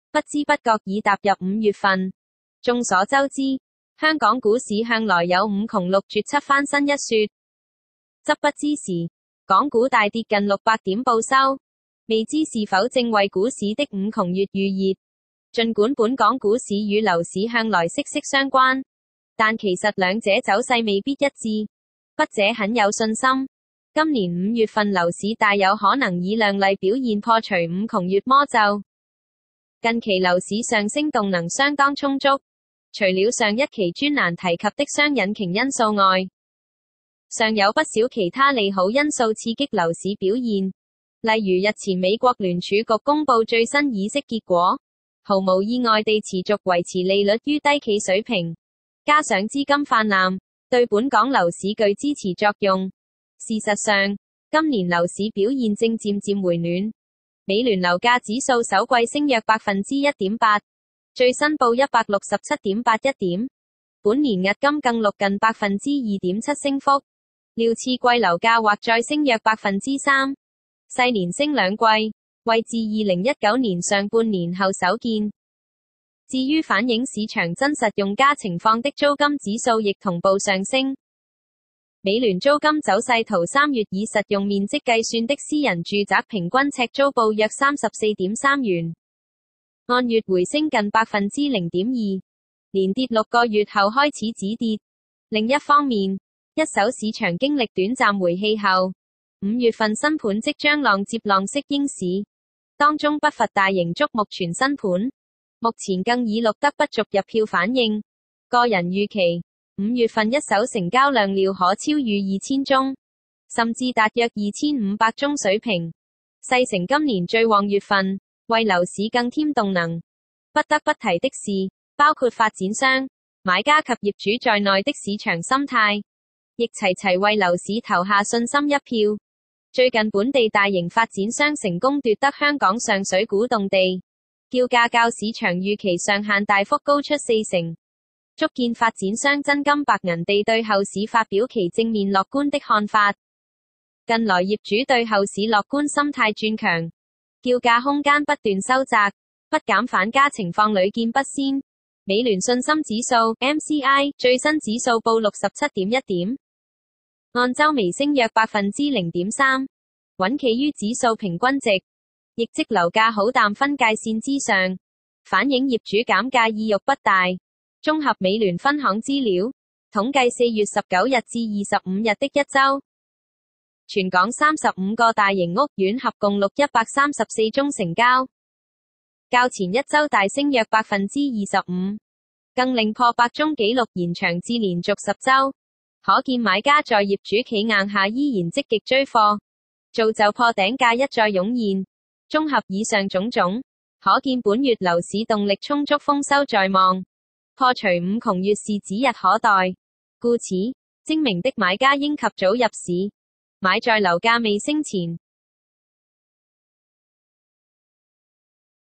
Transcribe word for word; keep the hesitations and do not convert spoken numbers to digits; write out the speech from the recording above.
不知不覺已踏入五月份。眾所周知，香港股市向來有五窮六絕七翻身一說，則不知時，港股大跌近六百點報收，未知是否正為股市的五窮月預熱。儘管本港股市與樓市向來息息相關，但其實兩者走勢未必一致。筆者很有信心，今年五月份樓市大有可能以亮麗表現破除五窮月魔咒。近期樓市上升動能相當充足，除了上一期專欄提及的雙引擎因素外，尚有不少其他利好因素刺激樓市表現。例如日前美國聯儲局公布最新議息結果，毫無意外地持續維持利率於低企水平，加上資金泛濫，對本港樓市具支持作用。事實上，今年樓市表現正漸漸回暖。美聯樓價指數首季升約百分之一點八，最新報一百六十七點八一點，本年押金更錄近百分之二點七升幅，料次季樓價或再升約百分之三，細連升兩季，為自二零一九年上半年後首見。至於反映市場真實用家情況的租金指數亦同步上升。美聯租金走勢圖三月以實用面積計算的私人住宅平均尺租報約三十四點三元，按月回升近百分之零點二，連跌六個月後開始止跌。另一方面，一手市場經歷短暫回氣後，五月份新盤即將浪接浪式應市，當中不乏大型矚目全新盤，目前更已錄得不俗入票反應。個人預期五月份一手成交量料可超逾二千宗，甚至達約二千五百宗水平，勢成今年最旺月份，為樓市更添動能。不得不提的是，包括發展商、買家及業主在內的市場心態，亦齊齊為樓市投下信心一票。最近本地大型發展商成功奪得香港上水古洞地，叫價較市場預期上限大幅高出四成。足見發展商真金白銀地對後市發表其正面樂觀的看法。近來業主對後市樂觀心態轉強，叫價空間不斷收窄，不減反加情況屢見不鮮。美聯信心指數 M C I 最新指數報六十七點一點，按周微升約百分之零點三，穩企於指數平均值，亦即樓價好淡分界線之上，反映業主減價意欲不大。綜合美聯分行資料，統計四月十九日至二十五日的一周，全港三十五個大型屋苑合共錄一百三十四宗成交，較前一周大升約百分之二十五，更令破百宗紀錄延長至連續十周。可見買家在業主企硬下依然積極追貨，造就破頂價一再湧現。綜合以上種種，可見本月樓市動力充足，豐收在望。破除五窮月是指日可待，故此精明的買家應及早入市，買在樓價未升前。